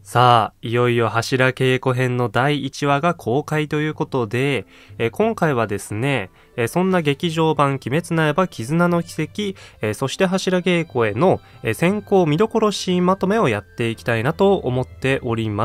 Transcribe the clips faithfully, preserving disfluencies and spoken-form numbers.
さあ、いよいよ柱稽古編のだいいちわが公開ということで、えー今回はですね、えーそんな劇場版鬼滅の刃絆の奇跡、えーそして柱稽古への、えー先行見どころシーンまとめをやっていきたいなと思っております。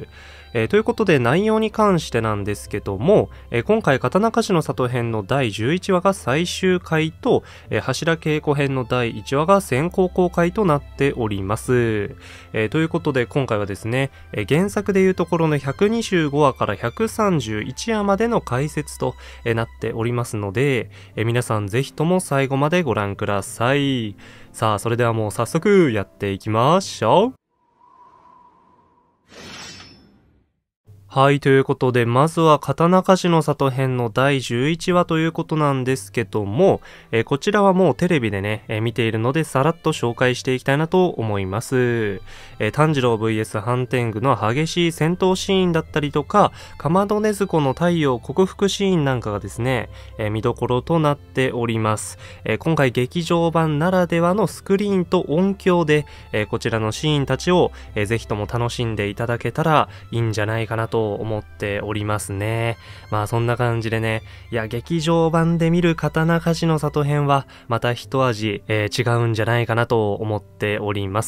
えーということで内容に関してなんですけども、えー今回刀鍛冶の里編のだいじゅういちわが最終回と、えー柱稽古編のだいいちわが先行公開となっております。えーということで今回はですね、えー原作でいうところのひゃくにじゅうごわからひゃくさんじゅういちわまでの解説と、えーなっておりますので、えー皆さんぜひとも最後までご覧ください。さあ、それではもう早速やっていきましょう。はい、ということで、まずは刀鍛冶の里編のだいじゅういちわということなんですけども、えーこちらはもうテレビでね、えー見ているのでさらっと紹介していきたいなと思います。えー炭治郎 ブイエス ハンテングの激しい戦闘シーンだったりとか、かまどねずこの太陽克服シーンなんかがですね、えー見どころとなっております。えー今回劇場版ならではのスクリーンと音響で、えーこちらのシーンたちを、えーぜひとも楽しんでいただけたらいいんじゃないかなと思っておりますね。まあそんな感じでね、いや劇場版で見る刀鍛冶の里編はまた一味、えー違うんじゃないかなと思っております。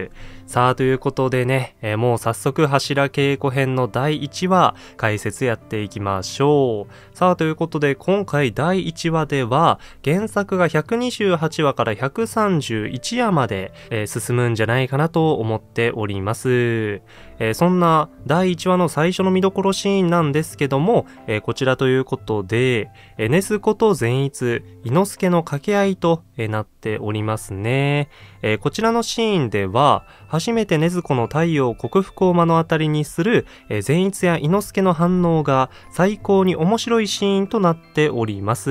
さあということでね、えーもう早速柱稽古編のだいいちわ解説やっていきましょう。さあということで今回だいいちわでは原作がひゃくにじゅうはちわからひゃくさんじゅういちわまで、えー進むんじゃないかなと思っております。えーそんなだいいちわの最初の見どころシーンなんですけども、えーこちらということで、えー、禰豆子と善逸、伊之助の掛け合いと、えーなっておりますね。えーこちらのシーンでは、初めて禰豆子の太陽克服を目の当たりにする、えー善逸や伊之助の反応が最高に面白いシーンとなっております。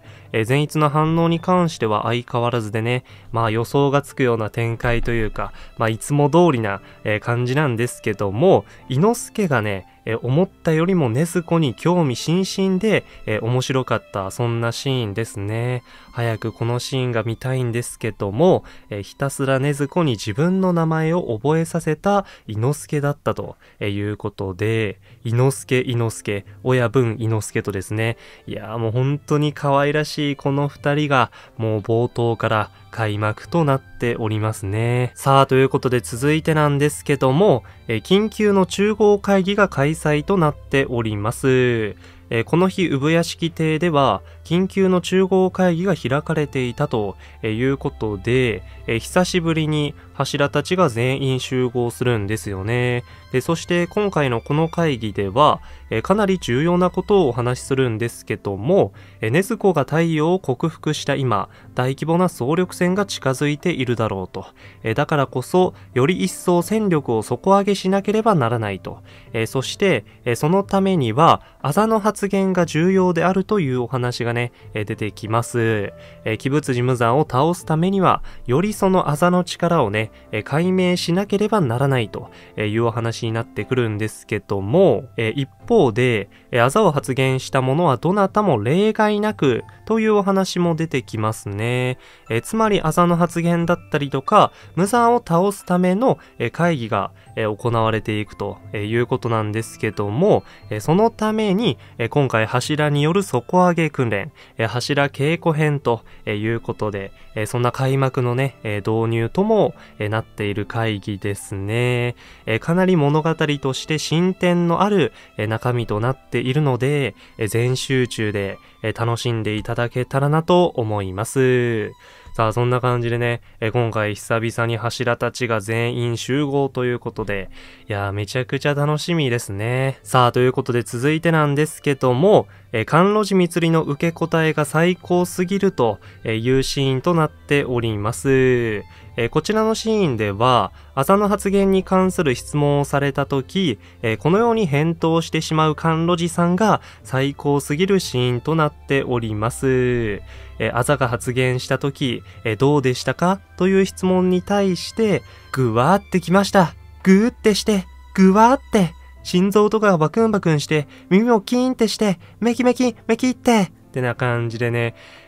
えー善逸の反応に関しては相変わらずでね、まあ予想がつくような展開というか、まあいつも通りな、えー感じなんですけども、伊之助がね、えー思ったよりも禰豆子に興味津々で、えー面白かった、そんなシーンですね。早くこのシーンが見たいんですけども、えーひたすら禰豆子に自分の名前を覚えさせた伊之助だったということで、伊之助伊之助、親分伊之助とですね、いやーもう本当に可愛らしいこの二人がもう冒頭から開幕となっておりますね。さあということで続いてなんですけども、えー緊急の中合会議が開催となっております。えーこの日産屋敷邸では緊急の中合会議が開かれていたということで、えー久しぶりに柱たちが全員集合するんですよね。でそして今回のこの会議では、えーかなり重要なことをお話しするんですけども、えー禰豆子が太陽を克服した今、大規模な総力戦が近づいているだろうと。えーだからこそ、より一層戦力を底上げしなければならないと。えーそして、えーそのためには、あざの発言が重要であるというお話がね、えー出てきます。えー鬼物事務山を倒すためには、よりそのあざの力をね、えー解明しなければならないというお話になってくるんですけども、えー一方で、えーあざを発言した者はどなたも例外なくというお話も出てきますね。えーつまりあざの発言だったりとか、無惨を倒すための、えー会議が、えー行われていくということなんですけども、えーそのために、えー今回柱による底上げ訓練、えー柱稽古編ということで、えーそんな開幕のね、えー導入とも、えーなっている会議ですね。えーかなり物語として進展のある、えー中身となっているので、えー全集中で、えー楽しんでいただけたらなと思います。さあそんな感じでね、えー今回久々に柱たちが全員集合ということで、いやーめちゃくちゃ楽しみですね。さあということで続いてなんですけども、えー、甘露寺蜜りの受け答えが最高すぎるというシーンとなっております。えーこちらのシーンでは、あざの発言に関する質問をされたとき、えーこのように返答してしまう甘露寺さんが最高すぎるシーンとなっております。えーあざが発言したとき、えーどうでしたかという質問に対して、ぐわーってきました。ぐーってして、ぐわーって、心臓とかがバクンバクンして、耳もキーンってして、メキメキ、メキって、ってな感じでね、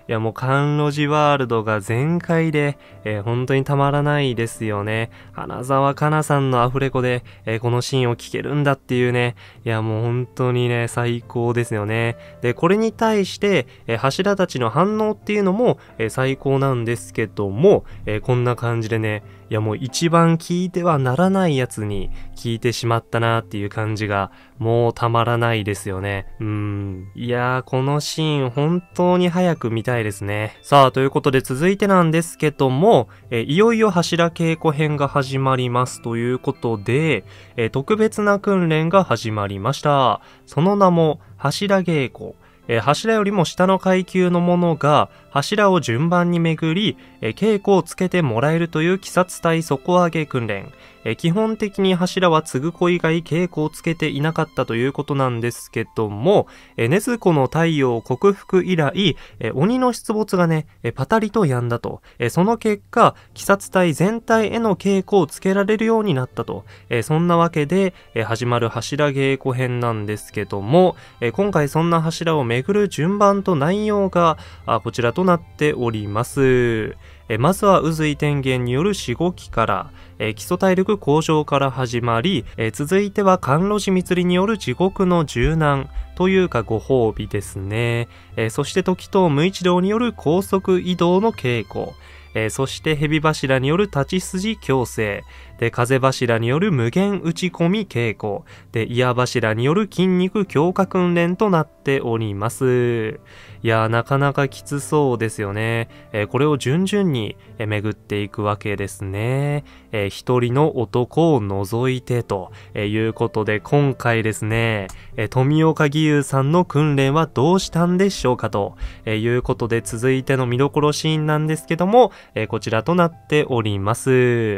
いやもう甘露寺ワールドが全開で、えー、本当にたまらないですよね。花澤香菜さんのアフレコで、えー、このシーンを聞けるんだっていうね、いやもう本当にね、最高ですよね。で、これに対して、えー、柱たちの反応っていうのも、えー、最高なんですけども、えー、こんな感じでね、いやもう一番聞いてはならないやつに聞いてしまったなっていう感じがもうたまらないですよね。うーん。いやーこのシーン本当に早く見たいですね。さあということで続いてなんですけども、えいよいよ柱稽古編が始まりますということで、え特別な訓練が始まりました。その名も柱稽古。えー、柱よりも下の階級の者が柱を順番に巡り、えー、稽古をつけてもらえるという鬼殺隊底上げ訓練。えー、基本的に柱は継ぐ子以外稽古をつけていなかったということなんですけども、えー、禰豆子の太陽を克服以来、えー、鬼の出没がね、えー、パタリと止んだと。えー、その結果、鬼殺隊全体への稽古をつけられるようになったと。えー、そんなわけで、えー、始まる柱稽古編なんですけども、えー、今回そんな柱を巡る順番と内容があこちらとなっております。えまずは宇髄天元によるしごきから、え基礎体力向上から始まり、え続いては甘露寺蜜里による地獄の柔軟というかご褒美ですね。えそして時藤無一郎による高速移動の稽古。えー、そして蛇柱による立ち筋矯正。で、風柱による無限打ち込み稽古。で、矢柱による筋肉強化訓練となっております。いやー、なかなかきつそうですよね。えー、これを順々に、えー、巡っていくわけですね。えー、一人の男を除いてと、えー、いうことで、今回ですね、えー、富岡義勇さんの訓練はどうしたんでしょうかと、えー、いうことで、続いての見どころシーンなんですけども、えー、こちらとなっております。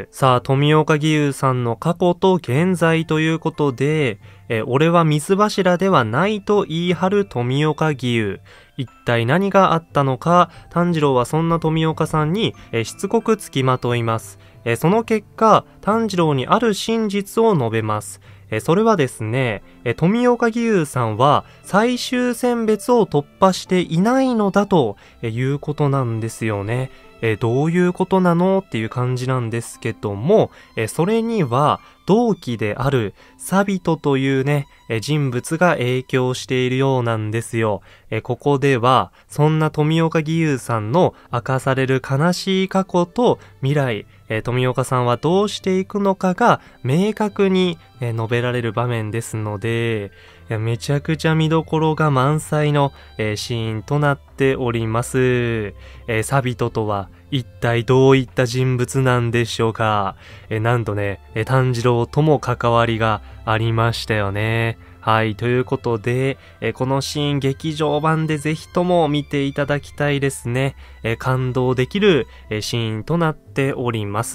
さあ、富岡義勇さんの過去と現在ということで、えー、俺は水柱ではないと言い張る富岡義勇。一体何があったのか、炭治郎はそんな富岡さんに、えー、しつこくつきまといます。えー、その結果、炭治郎にある真実を述べます。えー、それはですね、えー、富岡義勇さんは最終選別を突破していないのだということなんですよね。えー、どういうことなのっていう感じなんですけども、えー、それには同期であるサビトというね、えー、人物が影響しているようなんですよ。えー、ここではそんな富岡義勇さんの明かされる悲しい過去と未来、えー、富岡さんはどうしていくのかが明確に、えー、述べられる場面ですので、いやめちゃくちゃ見どころが満載の、えー、シーンとなっております。えー、サビトとは一体どういった人物なんでしょうか。えー、なんとね、えー、炭治郎とも関わりがありましたよね。はい。ということで、えー、このシーン劇場版でぜひとも見ていただきたいですね。えー、感動できる、えー、シーンとなっております。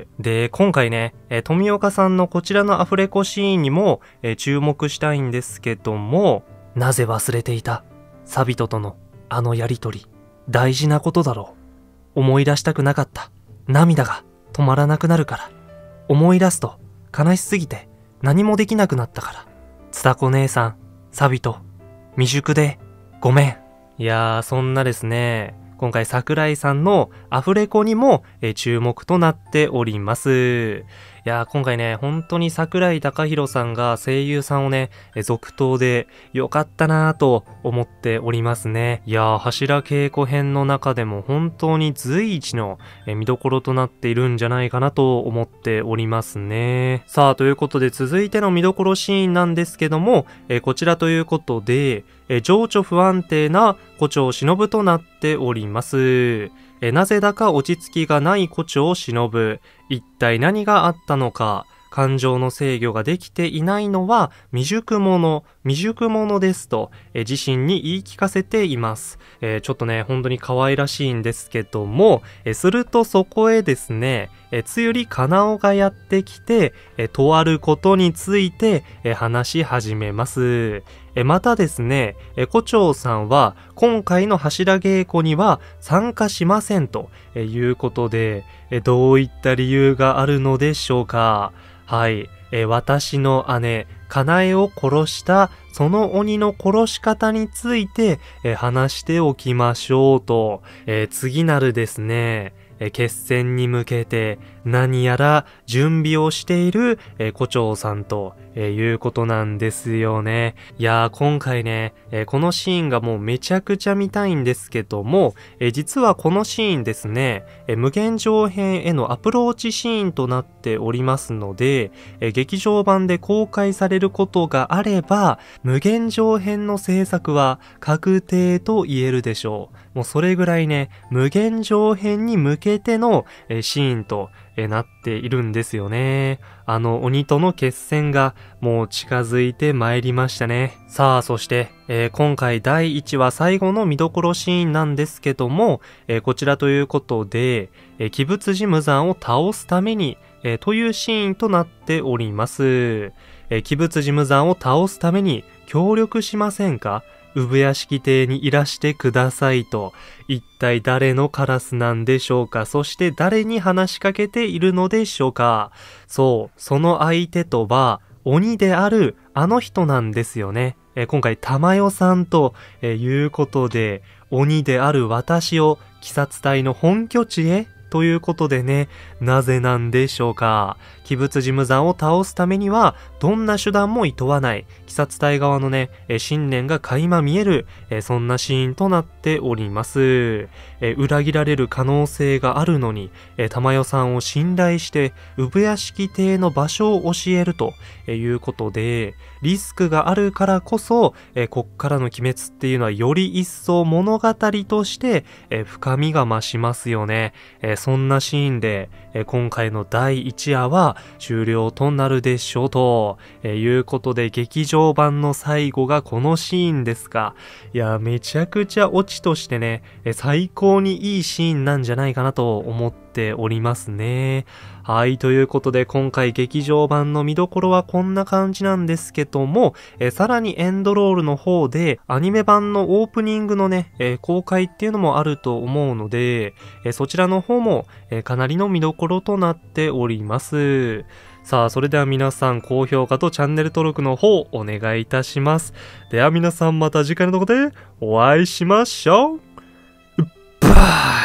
で、今回ね、えー、富岡さんのこちらのアフレコシーンにも、えー、注目したいんですけども、なぜ忘れていたサビトとのあのやりとり、大事なことだろう。思い出したくなかった。涙が止まらなくなるから。思い出すと悲しすぎて何もできなくなったから。つたこ姉さん、サビト、未熟でごめん。いやー、そんなですね、今回桜井さんのアフレコにもえ注目となっております。いやー、今回ね、本当に桜井貴弘さんが声優さんをね、続投で良かったなーと思っておりますね。いやー、柱稽古編の中でも本当に随一の見どころとなっているんじゃないかなと思っておりますね。さあ、ということで続いての見どころシーンなんですけども、えこちらということで、え情緒不安定な胡蝶忍となっております。えなぜだか落ち着きがない胡蝶忍。一体何があったのか。感情の制御ができていないのは未熟者、未熟者ですと、え自身に言い聞かせています。えー、ちょっとね、本当に可愛らしいんですけども、えするとそこへですね、えつゆりかなおがやってきて、えとあることについて、え話し始めます。えまたですね、え胡蝶さんは今回の柱稽古には参加しませんということで、えどういった理由があるのでしょうか。はい。 え私の姉、かなえを殺したその鬼の殺し方について、え話しておきましょうと、え次なるですね、え決戦に向けて何やら準備をしている、え胡蝶さんと、えいうことなんですよね。いやー今回ね、えこのシーンがもうめちゃくちゃ見たいんですけども、え実はこのシーンですね、え無限上編へのアプローチシーンとなっておりますので、え劇場版で公開されることがあれば、無限上編の制作は確定と言えるでしょう。もうそれぐらいね、無限上編に向けてのえシーンとえなっているんですよね。あの鬼との決戦がもう近づいてまいりましたね。さあ、そして、えー、今回だいいちわ最後の見どころシーンなんですけども、えー、こちらということで、えー、鬼舞寺無惨を倒すために、えー、というシーンとなっております。えー、鬼舞寺無惨を倒すために協力しませんか？産屋敷邸にいらしてくださいと、一体誰のカラスなんでしょうか？そして誰に話しかけているのでしょうか？そう、その相手とは鬼であるあの人なんですよね。え今回玉代さんと、えいうことで、鬼である私を鬼殺隊の本拠地へということでね、なぜなんでしょうか。鬼舞寺無惨を倒すためにはどんな手段も厭わない鬼殺隊側のね、え信念が垣間見える、えそんなシーンとなっております。え裏切られる可能性があるのに、え玉代さんを信頼して産屋敷邸の場所を教えるということで、リスクがあるからこそ、えこっからの鬼滅っていうのはより一層物語として、え深みが増しますよね。えそんなシーンで、え今回のだいいちわは終了となるでしょうと、えいうことで劇場版の最後がこのシーンですか。いや、めちゃくちゃオチとしてね、え最高にいいシーンなんじゃないかなと思っておりますね。はい、ということで今回劇場版の見どころはこんな感じなんですけども、えさらにエンドロールの方でアニメ版のオープニングのね、え公開っていうのもあると思うので、えそちらの方も、えかなりの見どころとなっております。さあ、それでは皆さん高評価とチャンネル登録の方お願いいたします。では皆さんまた次回の動画でお会いしましょう。バイ